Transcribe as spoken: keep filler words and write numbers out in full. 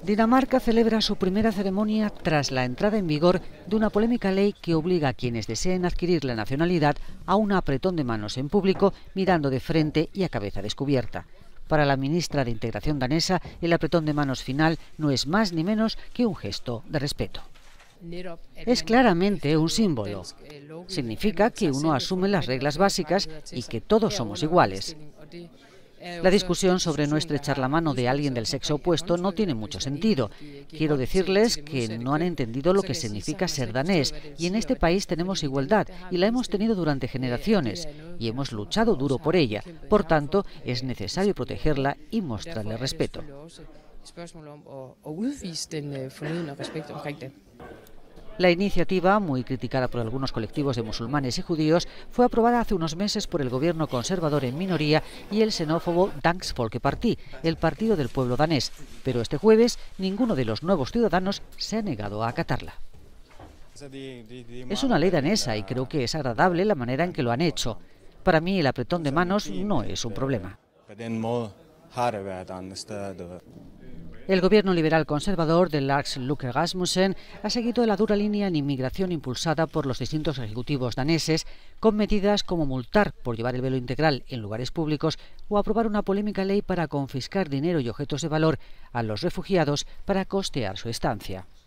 Dinamarca celebra su primera ceremonia tras la entrada en vigor de una polémica ley que obliga a quienes deseen adquirir la nacionalidad a un apretón de manos en público, mirando de frente y a cabeza descubierta. Para la ministra de Integración danesa, el apretón de manos final no es más ni menos que un gesto de respeto. Es claramente un símbolo. Significa que uno asume las reglas básicas y que todos somos iguales. La discusión sobre no estrechar la mano de alguien del sexo opuesto no tiene mucho sentido. Quiero decirles que no han entendido lo que significa ser danés, y en este país tenemos igualdad, y la hemos tenido durante generaciones, y hemos luchado duro por ella. Por tanto, es necesario protegerla y mostrarle respeto. La iniciativa, muy criticada por algunos colectivos de musulmanes y judíos, fue aprobada hace unos meses por el gobierno conservador en minoría y el xenófobo Dansk Folkeparti, el partido del pueblo danés. Pero este jueves ninguno de los nuevos ciudadanos se ha negado a acatarla. Es una ley danesa y creo que es agradable la manera en que lo han hecho. Para mí el apretón de manos no es un problema. El gobierno liberal conservador de Lars Løkke Rasmussen ha seguido la dura línea en inmigración impulsada por los distintos ejecutivos daneses, con medidas como multar por llevar el velo integral en lugares públicos o aprobar una polémica ley para confiscar dinero y objetos de valor a los refugiados para costear su estancia.